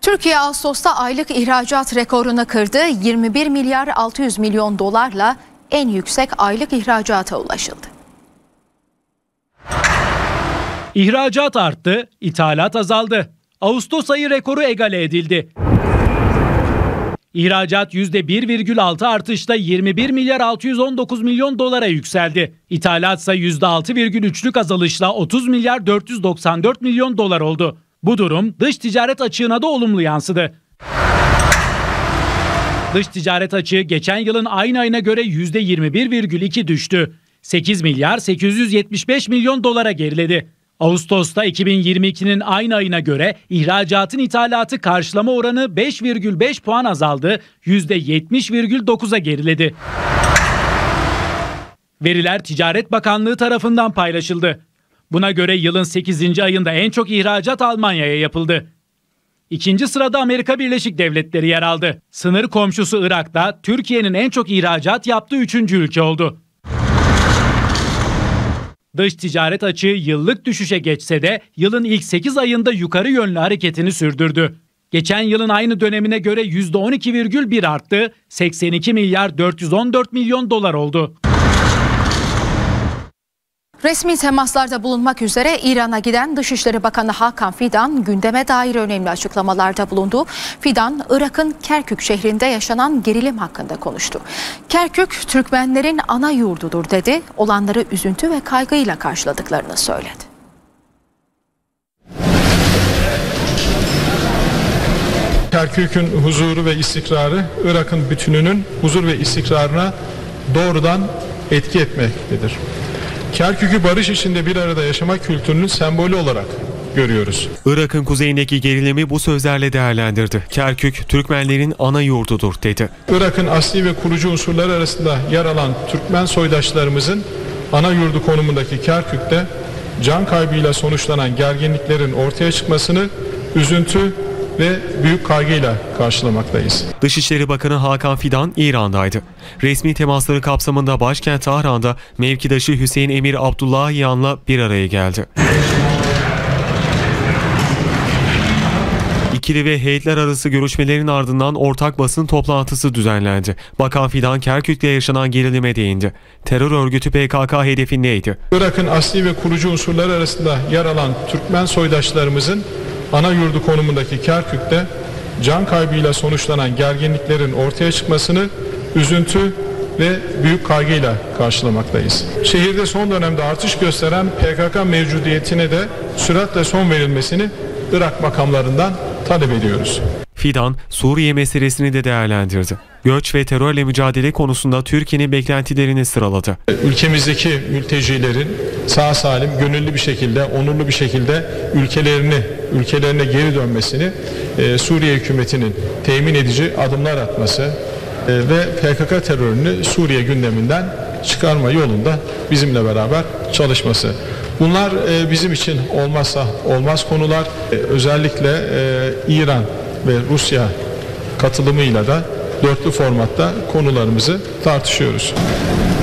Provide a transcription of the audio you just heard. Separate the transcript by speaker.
Speaker 1: Türkiye Ağustos'ta aylık ihracat rekorunu kırdı. 21 milyar 600 milyon dolarla en yüksek aylık ihracata ulaşıldı.
Speaker 2: İhracat arttı, ithalat azaldı. Ağustos ayı rekoru egale edildi. İhracat %1,6 artışla 21 milyar 619 milyon dolara yükseldi. İthalat ise %6,3'lük azalışla 30 milyar 494 milyon dolar oldu. Bu durum dış ticaret açığına da olumlu yansıdı. Dış ticaret açığı geçen yılın aynı ayına göre %21,2 düştü. 8 milyar 875 milyon dolara geriledi. Ağustos'ta 2022'nin aynı ayına göre ihracatın ithalatı karşılama oranı 5,5 puan azaldı, %70,9'a geriledi. Veriler Ticaret Bakanlığı tarafından paylaşıldı. Buna göre yılın 8. ayında en çok ihracat Almanya'ya yapıldı. İkinci sırada Amerika Birleşik Devletleri yer aldı. Sınır komşusu Irak'ta Türkiye'nin en çok ihracat yaptığı 3. ülke oldu. Dış ticaret açığı yıllık düşüşe geçse de yılın ilk 8 ayında yukarı yönlü hareketini sürdürdü. Geçen yılın aynı dönemine göre %12,1 arttı, 82 milyar 414 milyon dolar oldu.
Speaker 1: Resmi temaslarda bulunmak üzere İran'a giden Dışişleri Bakanı Hakan Fidan gündeme dair önemli açıklamalarda bulundu. Fidan, Irak'ın Kerkük şehrinde yaşanan gerilim hakkında konuştu. Kerkük, Türkmenlerin ana yurdudur dedi. Olanları üzüntü ve kaygıyla karşıladıklarını söyledi.
Speaker 3: Kerkük'ün huzuru ve istikrarı Irak'ın bütününün huzur ve istikrarına doğrudan etki etmektedir. Kerkük'ü barış içinde bir arada yaşama kültürünün sembolü olarak görüyoruz.
Speaker 4: Irak'ın kuzeyindeki gerilimi bu sözlerle değerlendirdi. Kerkük, Türkmenlerin ana yurdudur dedi.
Speaker 3: Irak'ın asli ve kurucu unsurları arasında yer alan Türkmen soydaşlarımızın ana yurdu konumundaki Kerkük'te can kaybıyla sonuçlanan gerginliklerin ortaya çıkmasını üzüntü ve büyük kaygıyla karşılamaktayız.
Speaker 4: Dışişleri Bakanı Hakan Fidan İran'daydı. Resmi temasları kapsamında başkent Tahran'da mevkidaşı Hüseyin Emir Abdullahiyan'la bir araya geldi. İkili ve heyetler arası görüşmelerin ardından ortak basın toplantısı düzenlendi. Bakan Fidan Kerkük'le yaşanan gerilime değindi. Terör örgütü PKK hedefindeydi.
Speaker 3: Irak'ın asli ve kurucu unsurları arasında yer alan Türkmen soydaşlarımızın ana yurdu konumundaki Kerkük'te can kaybıyla sonuçlanan gerginliklerin ortaya çıkmasını üzüntü ve büyük kaygıyla karşılamaktayız. Şehirde son dönemde artış gösteren PKK mevcudiyetine de süratle son verilmesini Irak makamlarından talep ediyoruz.
Speaker 4: Fidan, Suriye meselesini de değerlendirdi. Göç ve terörle mücadele konusunda Türkiye'nin beklentilerini sıraladı.
Speaker 3: Ülkemizdeki mültecilerin sağ salim, gönüllü bir şekilde, onurlu bir şekilde ülkelerine geri dönmesini Suriye hükümetinin temin edici adımlar atması ve PKK terörünü Suriye gündeminden çıkarma yolunda bizimle beraber çalışması. Bunlar bizim için olmazsa olmaz konular. Özellikle İran ve Rusya katılımıyla da dörtlü formatta konularımızı tartışıyoruz.